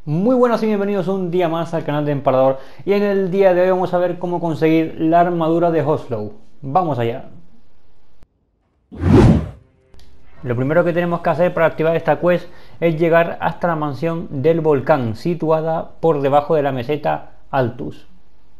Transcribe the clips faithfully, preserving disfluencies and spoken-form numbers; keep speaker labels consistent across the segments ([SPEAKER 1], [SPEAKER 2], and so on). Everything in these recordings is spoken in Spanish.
[SPEAKER 1] Muy buenas y bienvenidos un día más al canal de Empalador. Y en el día de hoy vamos a ver cómo conseguir la armadura de Oslow. Vamos allá. Lo primero que tenemos que hacer para activar esta quest es llegar hasta la mansión del volcán, situada por debajo de la meseta Altus.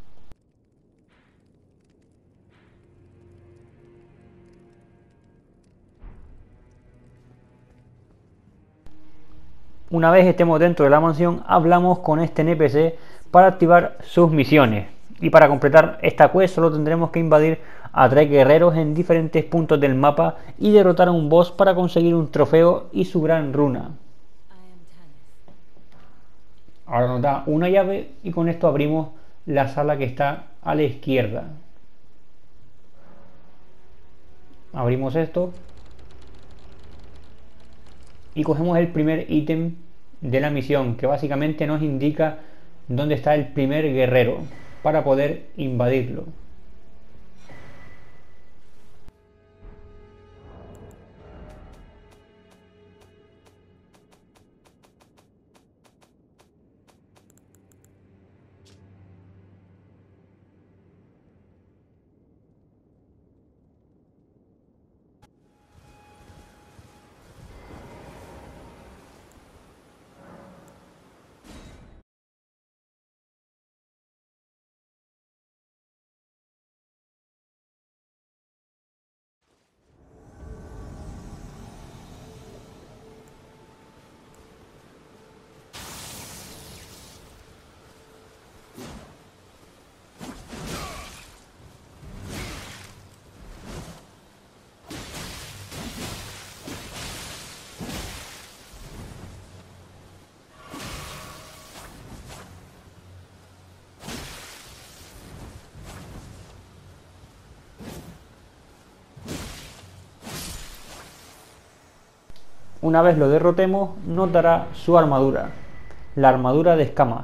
[SPEAKER 1] Una vez estemos dentro de la mansión, hablamos con este N P C para activar sus misiones. Y para completar esta quest solo tendremos que invadir a tres guerreros en diferentes puntos del mapa y derrotar a un boss para conseguir un trofeo y su gran runa. Ahora nos da una llave y con esto abrimos la sala que está a la izquierda. Abrimos esto y cogemos el primer ítem de la misión, que básicamente nos indica dónde está el primer guerrero para poder invadirlo. Una vez lo derrotemos, nos dará su armadura, la armadura de escamas.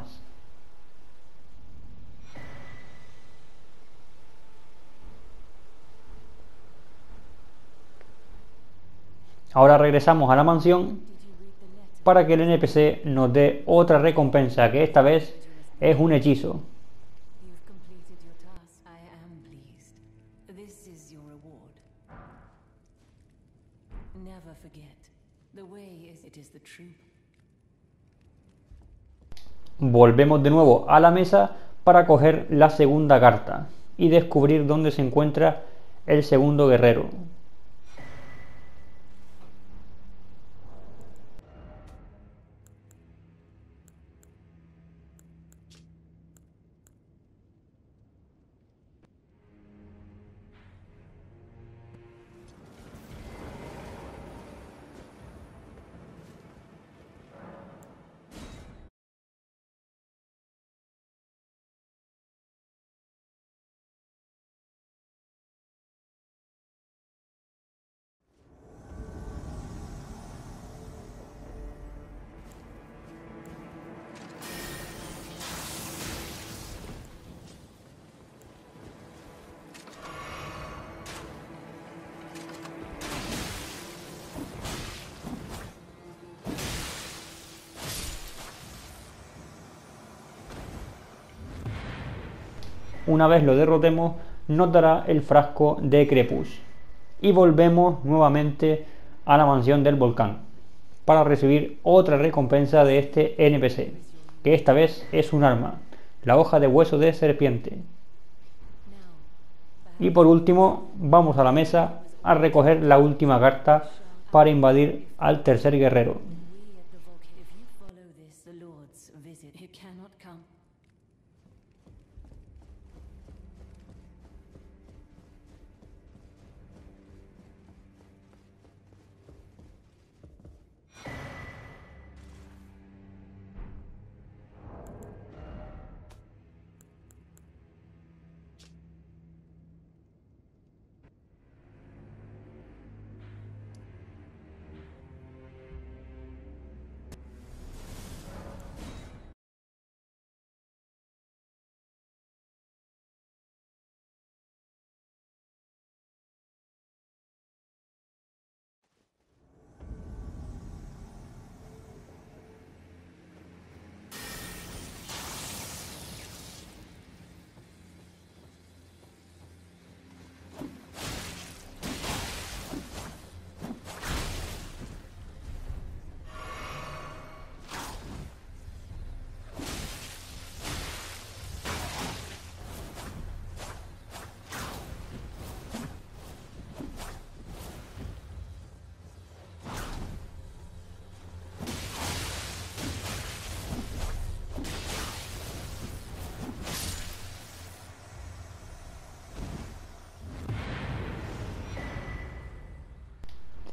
[SPEAKER 1] Ahora regresamos a la mansión para que el N P C nos dé otra recompensa, que esta vez es un hechizo. Volvemos de nuevo a la mesa para coger la segunda carta y descubrir dónde se encuentra el segundo guerrero. Una vez lo derrotemos, nos dará el frasco de Crepus. Y volvemos nuevamente a la mansión del volcán para recibir otra recompensa de este N P C, que esta vez es un arma, la hoja de hueso de serpiente. Y por último, vamos a la mesa a recoger la última carta para invadir al tercer guerrero.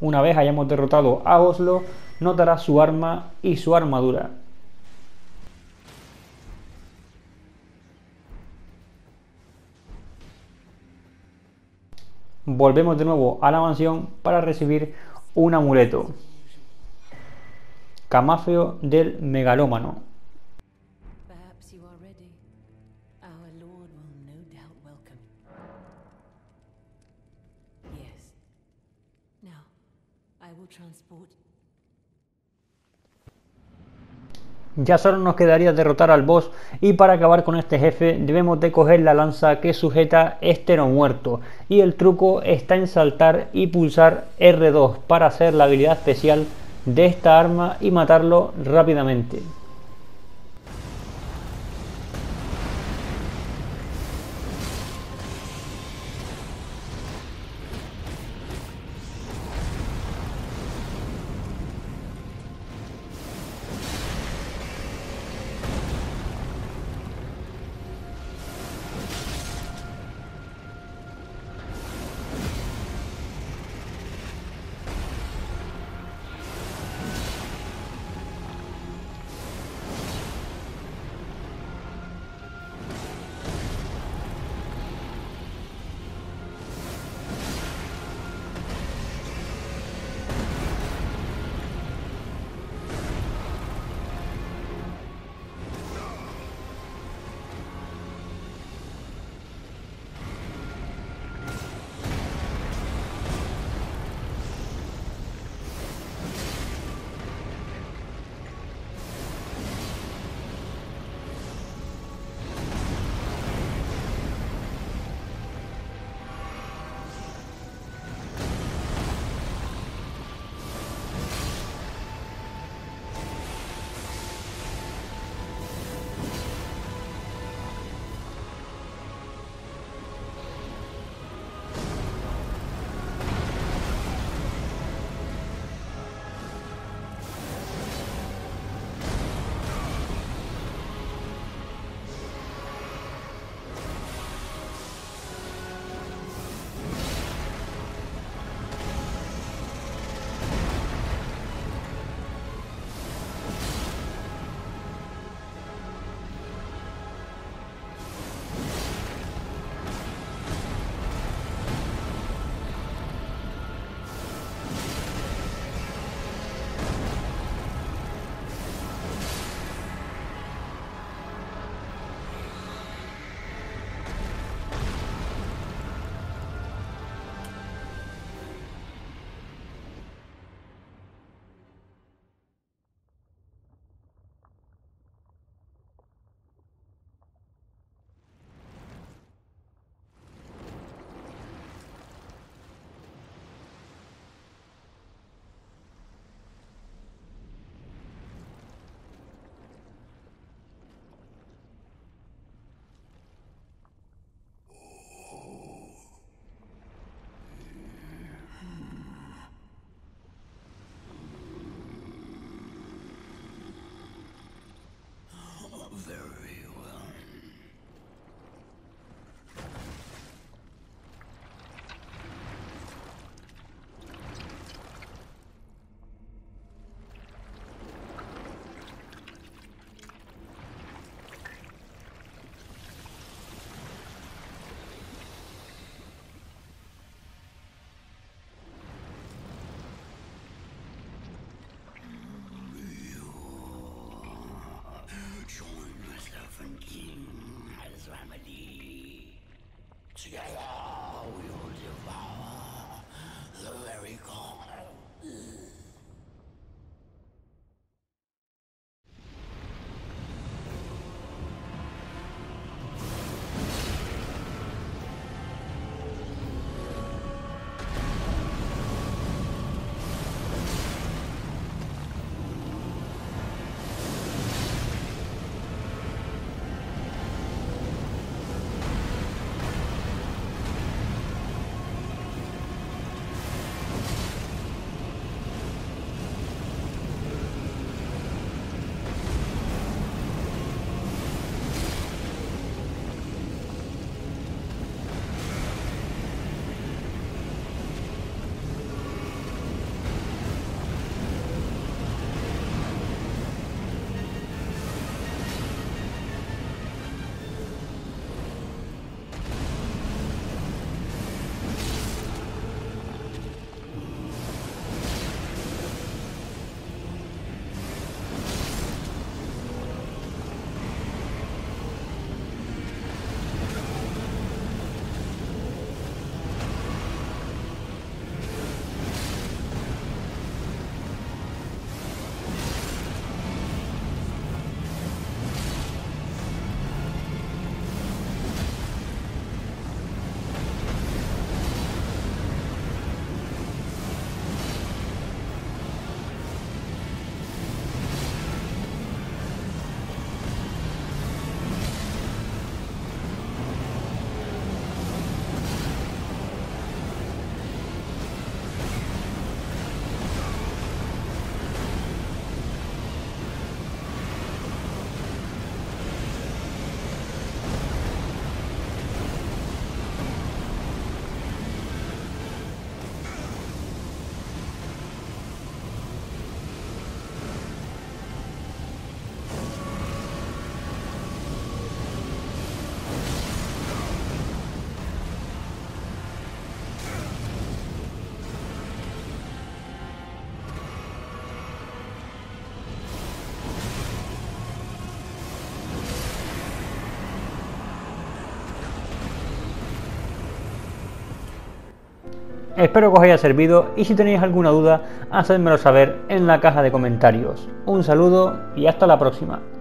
[SPEAKER 1] Una vez hayamos derrotado a Oslo, nos dará su arma y su armadura. Volvemos de nuevo a la mansión para recibir un amuleto. Camafeo del Megalómano.
[SPEAKER 2] Perhaps you are ready. Our Lord will no doubt welcome. Yes. Now, I will transport.
[SPEAKER 1] Ya solo nos quedaría derrotar al boss, y para acabar con este jefe debemos de coger la lanza que sujeta este no muerto, y el truco está en saltar y pulsar R dos para hacer la habilidad especial de esta arma y matarlo rápidamente. Espero que os haya servido y si tenéis alguna duda, hacedmelo saber en la caja de comentarios. Un saludo y hasta la próxima.